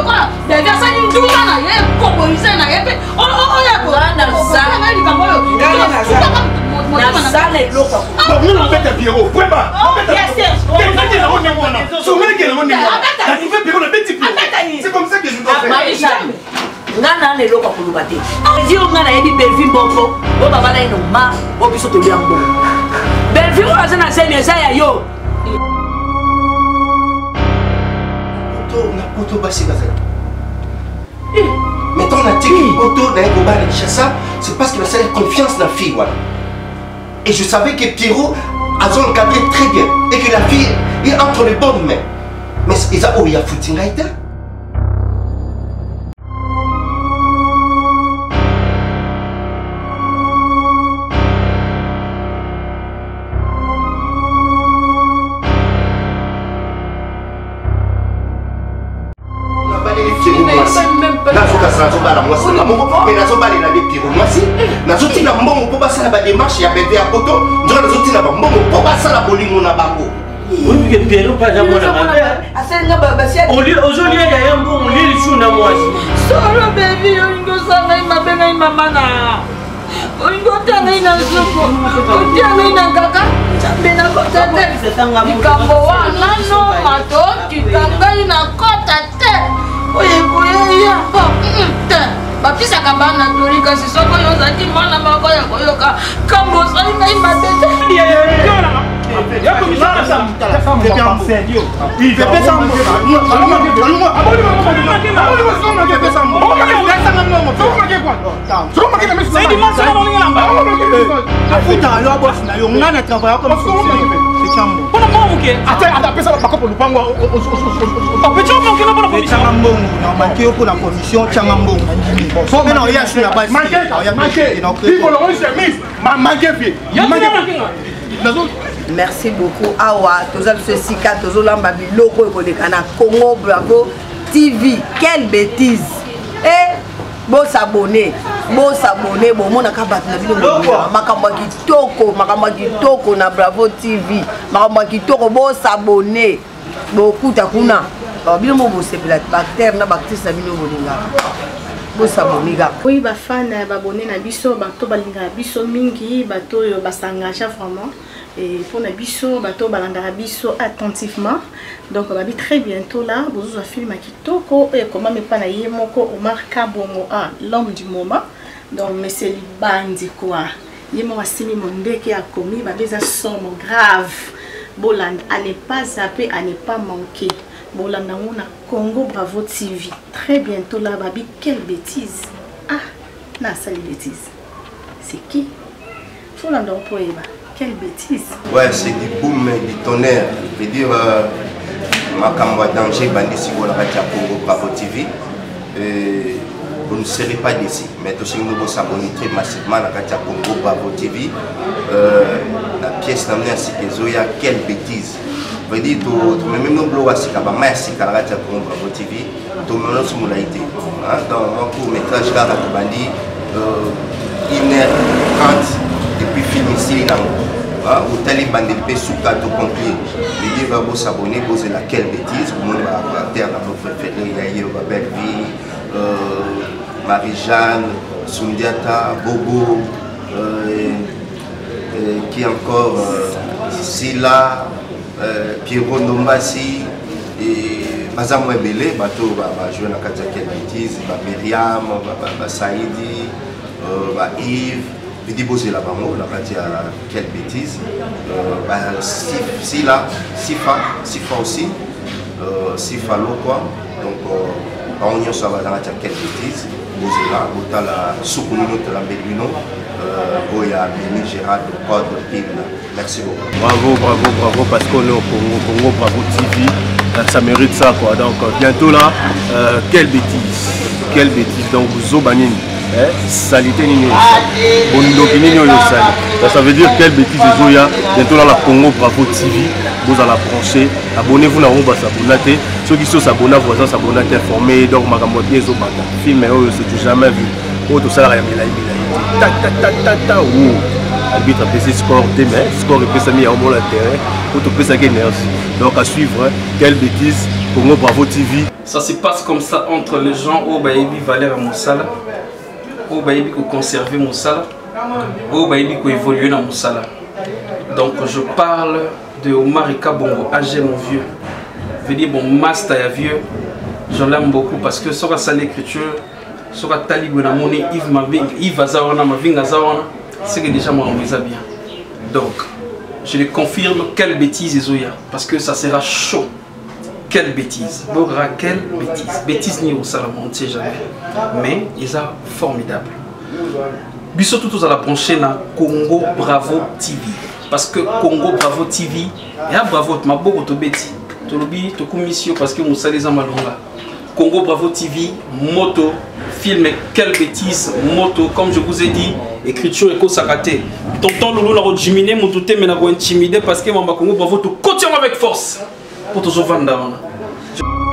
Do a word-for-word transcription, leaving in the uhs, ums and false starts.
quoi? Déjà ça une douze ans là, il composé là, il oh oh oh ya quoi? Na ça, na li kambo yo. Na ça. Na ça les loko. Donc nous on fait un bureau, vraiment. Yes yes. Qu'est-ce que nous on est on? Souvent que nous on est. La nouvelle bureau le petit bureau. C'est comme ça que nous on fait. Ngana les loko pour lubate. Dis on ngana ebi Belvin bonko. O baba na ino ma, o biso to liambo. Belvin on a ça na scène ça ya yo. Auto basé maintenant on a dit que auto n'a pas c'est parce qu'il a cette confiance dans la fille voilà. Et je savais que Pierrot a encadré très bien et que la fille est entre les bonnes mains. Mais ils ont eu à foutre ngaïta. Mais nazo bali na be Pierrot mwasi nazo tina mbongo po basala ba démarche ya bébé à poto ndio nazo tina ba mbongo po basala bolingo na bango oui que Pierrot pas jamais na ba asenga baba sia oli ozoli ya ya mbongo li lishu na mwasi solo baby olingo sana imabenga imamana olingo tanga ina zuko otianga ina kaka bena kota te ikambo wana no mato kitanga ina kota te oye boye ya ko te bapisa kabana torika sisoko yozaki mwana mako ya koyoka kambo salinga imabete ya ya ya ya comme ça ça il fait ça il fait ça merci beaucoup. Awa, tous ceci, tous les lamba biloko ekolekana Congo Bravo T V. Quelle bêtise! Eh, bon s'abonner, bon s'abonner, bon mon akabat na bino makambo kitoko, makambo kitoko na Bravo T V, makambo kitoko bon s'abonner. Beaucoup takuna. Ba bino mo bo sepela bactère na bactère na bino bolinga. Bon s'abonner ga. Oui, ba fan ba abonné na biso, ba to balinga biso mingi, ba to yo basanga vraiment. Et pour les biso, bateau balangara biso attentivement. Donc on va bien très bientôt là. Vous avez film à Kitoko et comment me pas na yemoko Omar Kabongo ah l'homme du moment. Donc mais c'est le bandi quoi. Yemo wasimi mondeke a commis ba beza somme grave. Boland à ne pas zapper, à ne pas manquer. Boland on a Congo Bravo T V. Très bientôt là babi quelle bêtise. Ah, na ça les bêtises. C'est qui? Faut l'endroit pour Eva. Quelle bêtise! Ouais, c'est du boom, du tonnerre. Je veux dire, euh, ma camarade danger, bandit si vous l'avez à Congo Bravo T V. Euh, vous ne serez pas d'ici. Mais aussi, nous vous abonner très massivement à Congo Bravo T V. Euh, la pièce d'amener à Sikezoya, quelle bêtise! Je veux dire, même nous bloquons à Sikaba, merci à la Congo Bravo T V. Tout le monde a été. Dans mon court métrage, là, bandit, une heure trente. Depuis film ici, au Taliban de paix sous cadre complet. Les deux vont s'abonner, poser laquelle bêtise. Vous monde va terre dans nos préférés. Il y a Belle Vie, Marie-Jeanne, Sundiata, Bobo, euh, euh, qui encore euh, Silla, euh, Pierrot Ndombasi, et Bazam Webele, bateau va jouer dans la quelle bêtise, Myriam, Saïdi, Yves. Je dis bosser là-bas, là, il y a quelle bêtise. Euh, bah, si là, Sifa, Sifa aussi, euh, Sifa l'eau quoi. Donc, euh, on y a ça dans la quelle bêtise. Bosser là, autant la soukoumino, la béluno, euh, il y a Béni Gérard, le code, Pile. Merci beaucoup. Bravo, bravo, bravo, parce qu'on est au Congo, Congo Bravo T V. Ça mérite ça quoi. Donc, bientôt là, euh, quelle bêtise. Quelle bêtise. Donc, Zobanine. Salité nini bondoki nini oyo sali ça veut dire quelle bêtise ezoya bientôt là la Congo Bravo T V vous allez brancher abonnez-vous na rumba s'abonner ceux qui sont s'abonnés voisins s'abonner informés donc makambo ezo bata film oyo c'est jamais vu auto ça la ya milai milai ta ta ta ta ta arbitre a fait score demain, score et ça mis en bon terrain pour te faire énergie. Donc à suivre, quelle bêtise, Congo Bravo T V. Ça se passe comme ça entre les gens au Baïbi Valère Moussala, au Baïbi qui conserver Moussala, au Baïbi qui évoluer dans Moussala. Donc je parle de Omar Kabongo, âgé mon vieux. Je veux dire bon master est vieux, je l'aime beaucoup parce que sur sa l'écriture, sur la talibou na moni Yves Maving, Yves Azawana, Maving Azawana, c'est que déjà moi on les a bien. Donc je les confirme, quelle bêtise Ezoya, parce que ça sera chaud. Quelle bêtise, Bora, quelle bêtise. Bêtise ni au salam, on ne sait jamais. Mais ils sont formidables. Bissot tous à la brancher na Congo Bravo T V. Parce que Congo Bravo T V, et à Bravo, ma beaucoup de bêtises. Tu l'oublies, tu commission parce que Moussa les a malonga. Congo Bravo T V, moto, film, quelle bêtise, moto, comme je vous ai dit, écriture éco sakaté. Tonton Loulou l'a rediminé, mon touté, mais n'a pas intimidé parce que Mamba Congo Bravo, tu continues avec force pour te vendre.